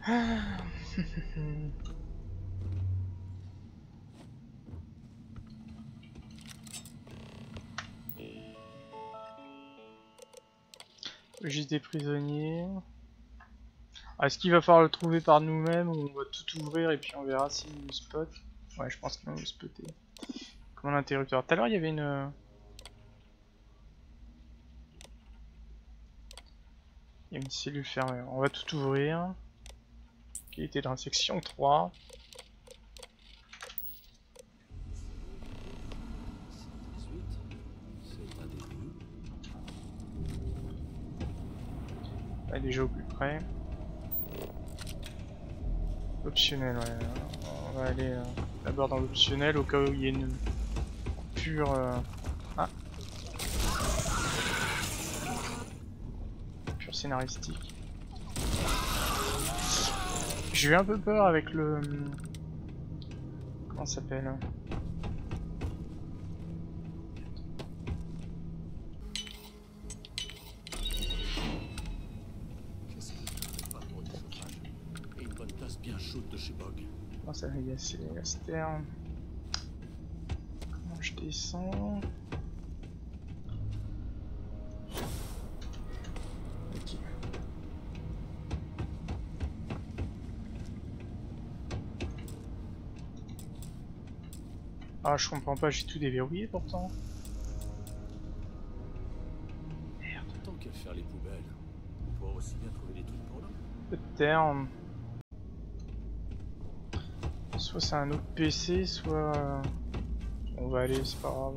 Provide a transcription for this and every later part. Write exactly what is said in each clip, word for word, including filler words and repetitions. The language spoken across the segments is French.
Juste des prisonniers. Ah, est-ce qu'il va falloir le trouver par nous-mêmes ou on va tout ouvrir et puis on verra s'il nous spot? Ouais, je pense qu'il va nous spotter. Comme un interrupteur. Tout à l'heure, il y avait une... Il y a une cellule fermée. On va tout ouvrir. Qui était dans la section trois. Là, déjà au plus près. Optionnel, ouais. On va aller euh, d'abord dans l'optionnel au cas où il y a une coupure. Euh... Ah! Coupure scénaristique. J'ai eu un peu peur avec le... Comment ça s'appelle? Comment ça va gasser la sterne? Comment je descends? Ok. Ah, je comprends pas, j'ai tout déverrouillé pourtant. Merde. Tant qu'à faire les poubelles, on pourra aussi bien trouver des trucs pour nous. Peu de terme. Soit c'est un autre P C, soit... On va aller, c'est pas grave.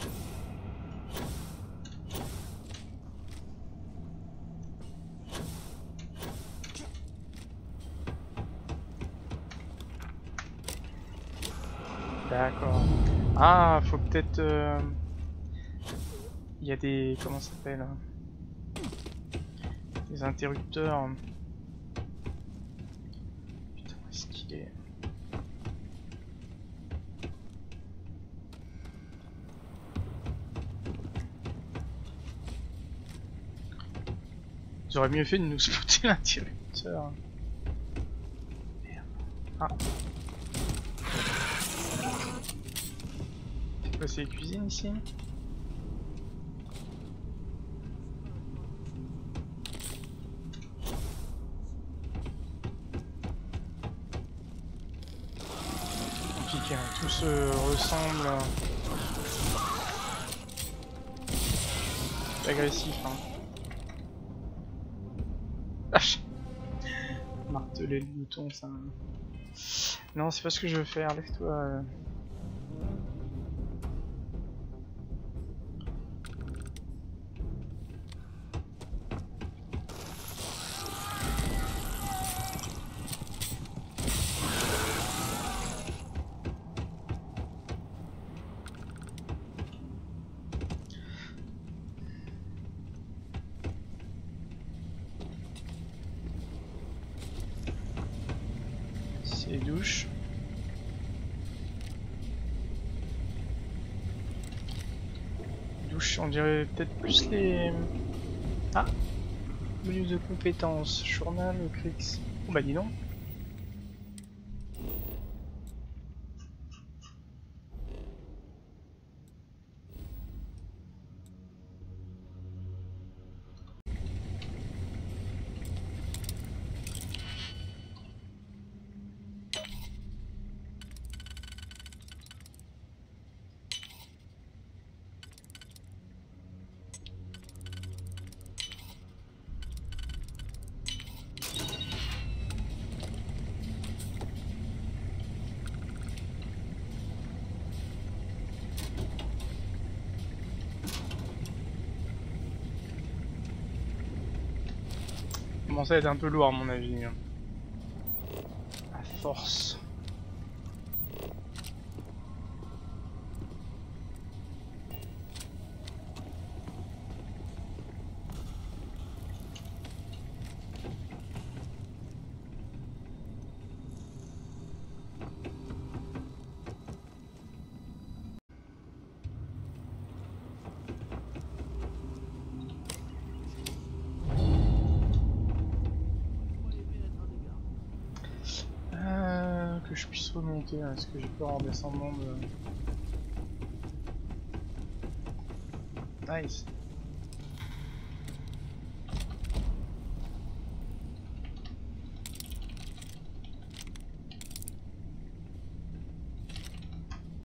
D'accord. Ah, faut peut-être... Euh... Il y a des... Comment ça s'appelle? Des interrupteurs. Putain, où est-ce qu'il est? Ils auraient mieux fait de nous spotter l'interrupteur. Merde. Ah. C'est quoi, c'est les cuisines ici? Compliqué, hein. Tout se ressemble. C'est agressif, hein. Marteler le bouton, ça... Non, c'est pas ce que je veux faire, lève-toi. Euh... C'est douche. Douche, on dirait peut-être plus les... Ah, menu de compétences, journal, Crix. Oh bah dis donc. Commence à être un peu lourd à mon avis. À force. que je puisse remonter, hein, parce que j'ai peur en descendant de... Nice.